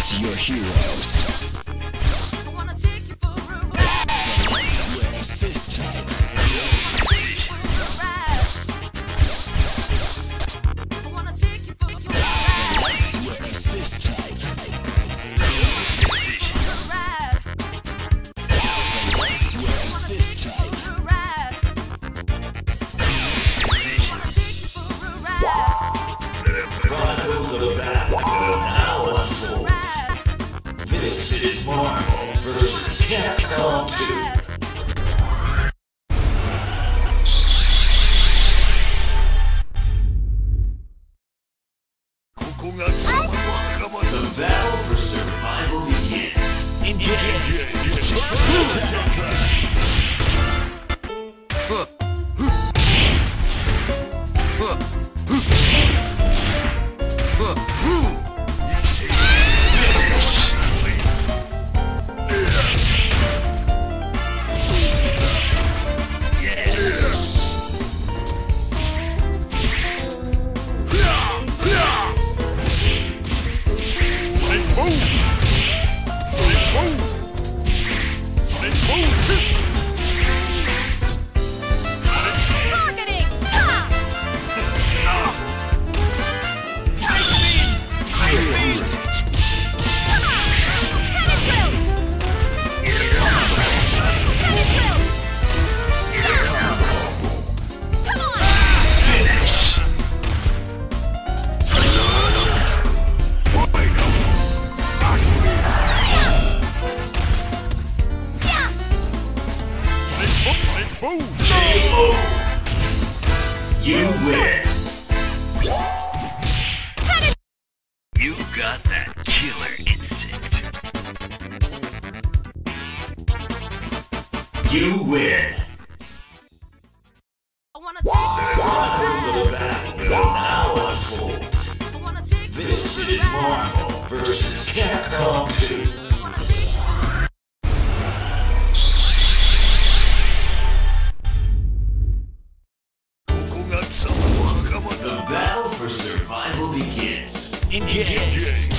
Select your heroes. This is Marvel vs. Capcom 2. The battle for survival begins. Engage! You win. You got that killer instinct. You win. The battle will now unfold. This is Marvel vs. Capcom 2. The battle for survival begins. Engage!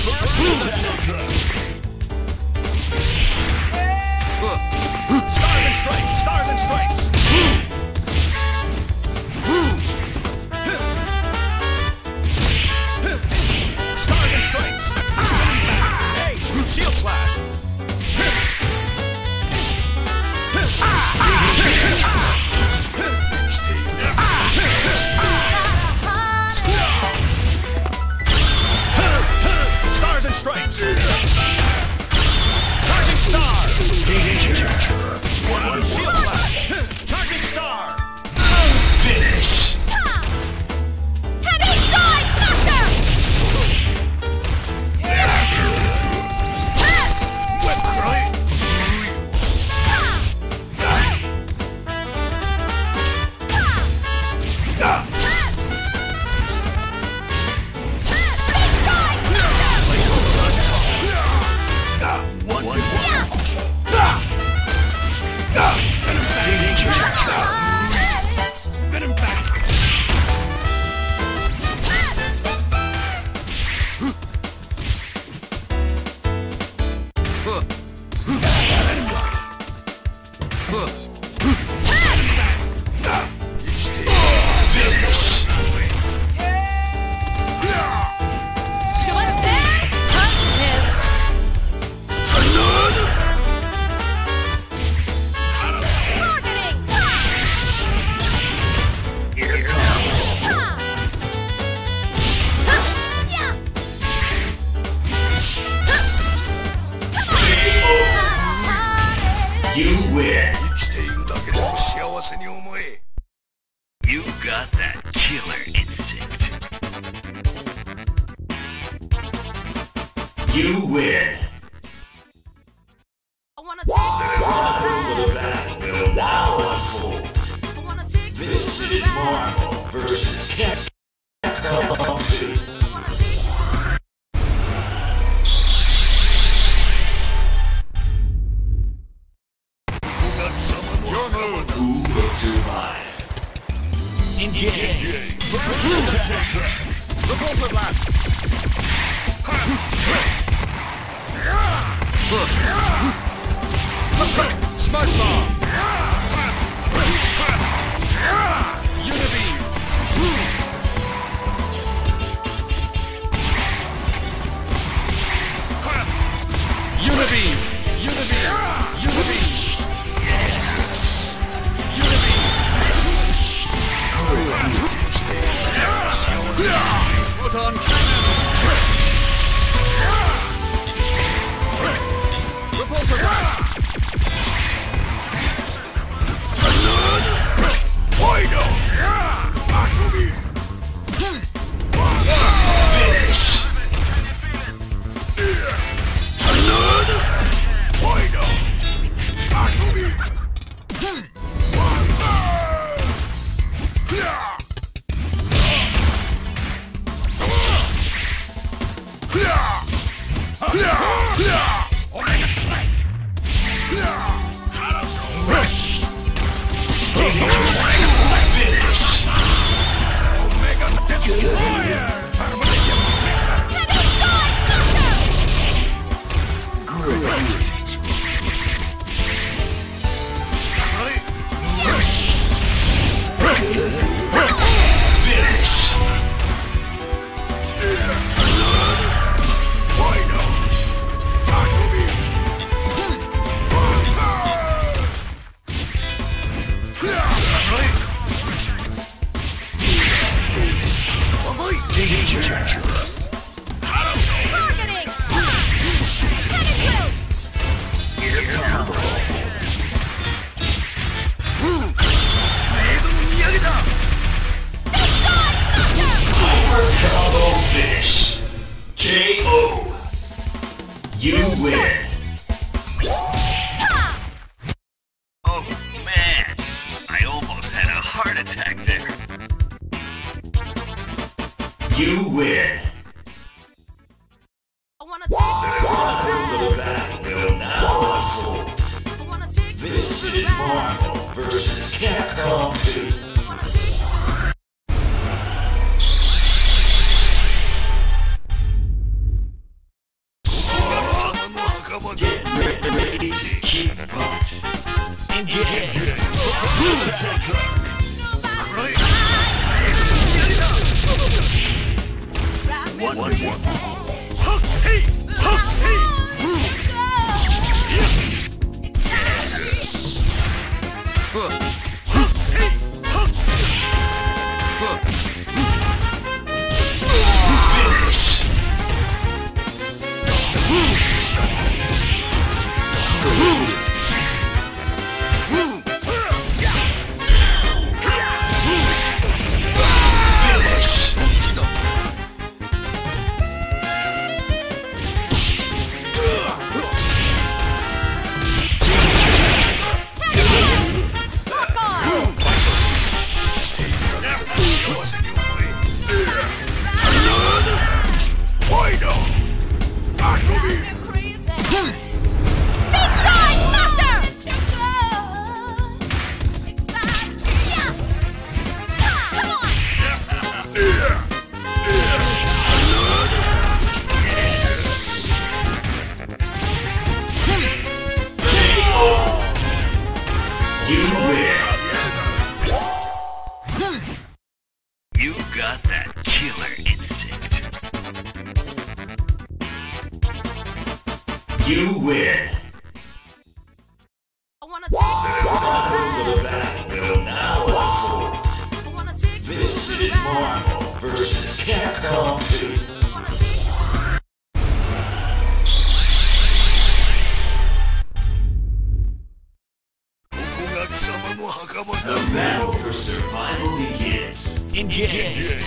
Stars and stripes! Stars and stripes! Stars and stripes! Hey! Shield slash! Stars and stripes! Charging star! One shield slash! Charging star! Finish! Heavy side factor! You win. You got that killer instinct. You win. The battle will now unfold. This is Marvel vs. Capcom 2. Who will survive? Engage! Repulsor blast! Smart bomb! Unibeam! Unibeam! Unibeam! Unibeam! Unibeam! Photon cannon! Repulsor blast! You win. Oh man, I almost had a heart attack there. You win. I wanna take The battle will now unfold. This is Marvel vs. Capcom 2. Get ready to kick butt. Engage. One. You got that killer instinct. You win. I wanna take The battle will now unfold. This is Marvel vs. Capcom 2. The battle for survival begins. Engage.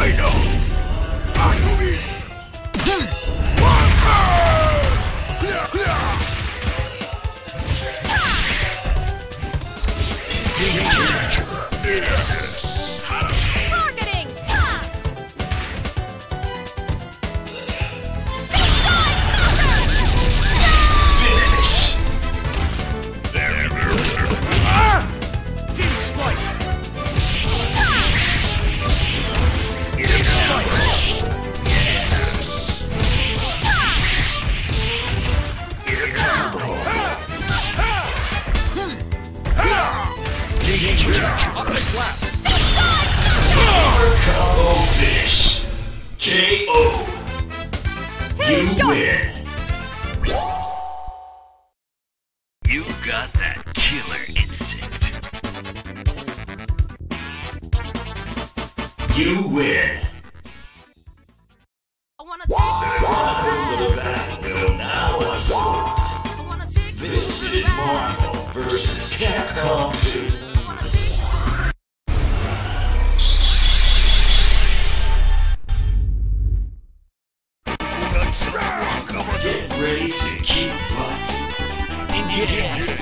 KO. You win. You got that killer instinct. You win. I wanna take The battle will now unfold. I wanna take This is Marvel vs. Capcom 2. Get ready to keep punching. Engage.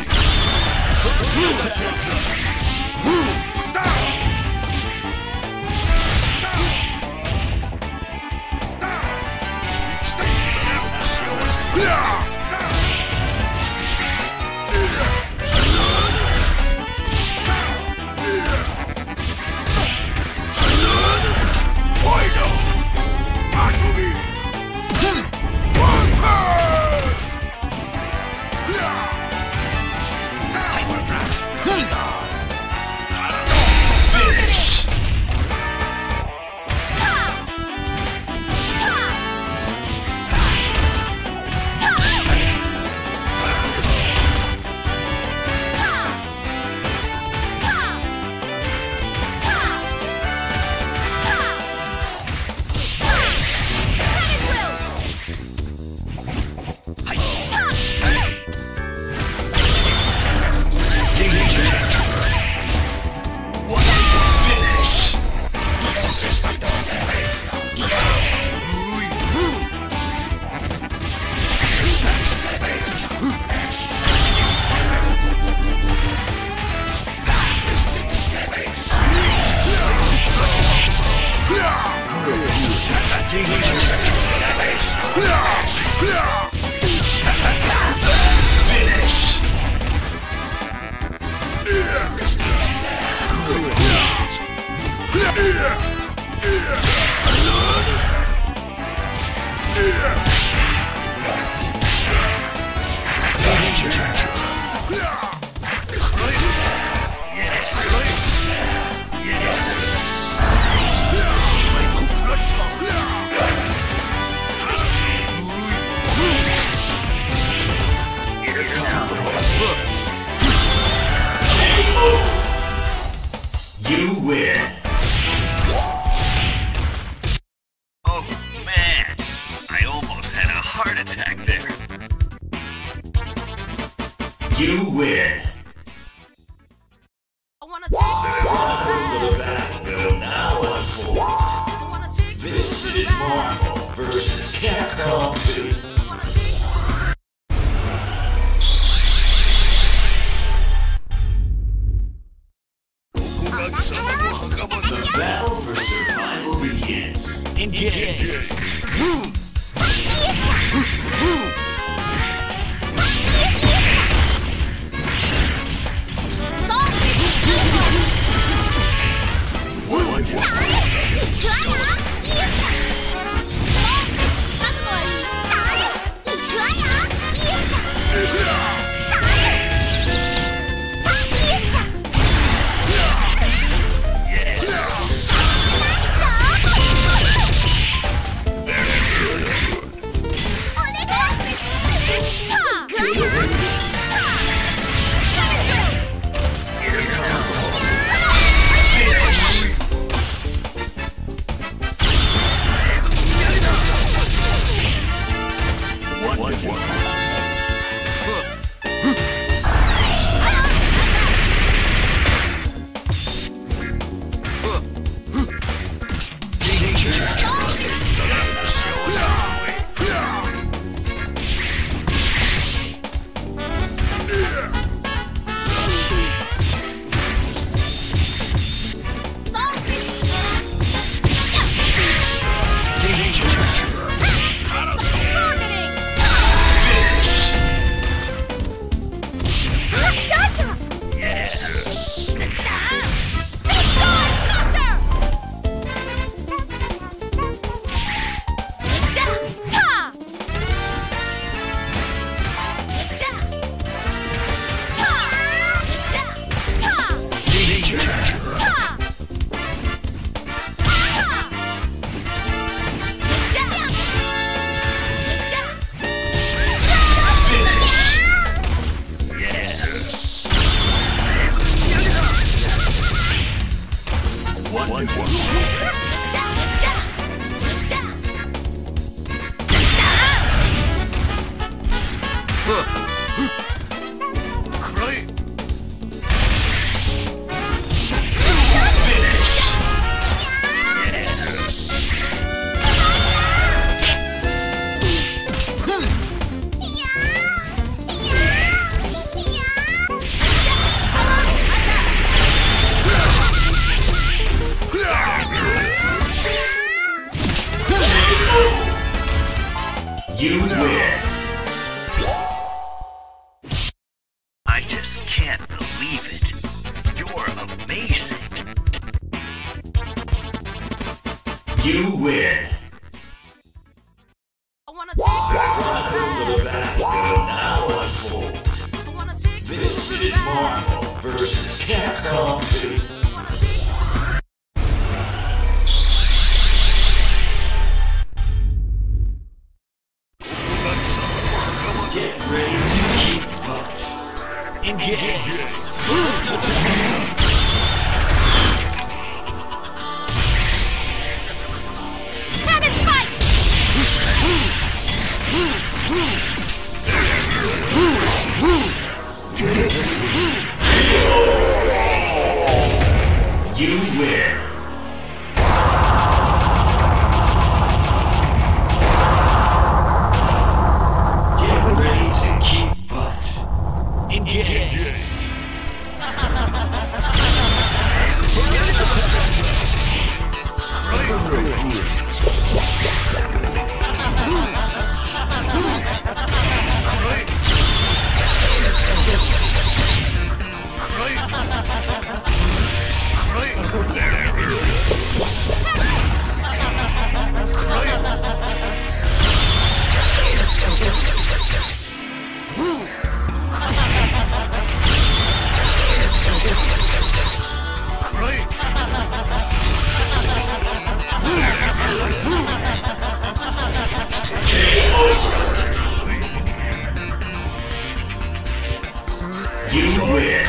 You win. I wanna take The battle now unfolds. I wanna take This is Marvel vs. Capcom 2. Get ready to keep butt. Engage. Have it fight! You win. Get ready to keep butt. Engage. You win.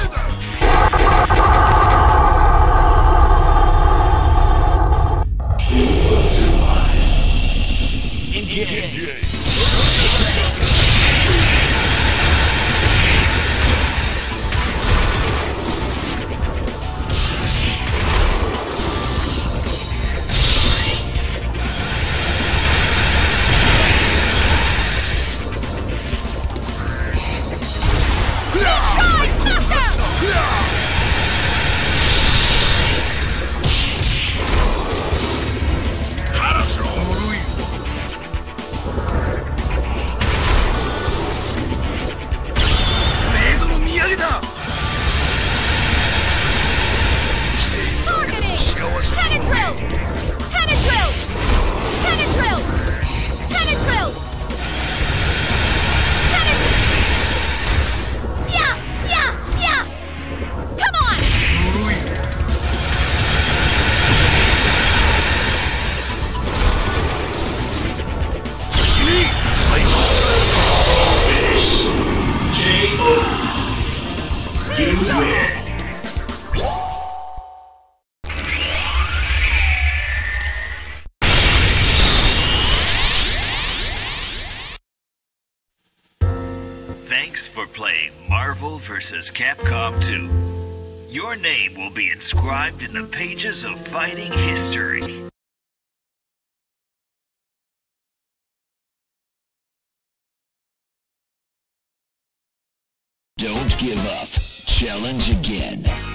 Thanks for playing Marvel vs. Capcom 2. Your name will be inscribed in the pages of fighting history. Don't give up. Challenge again.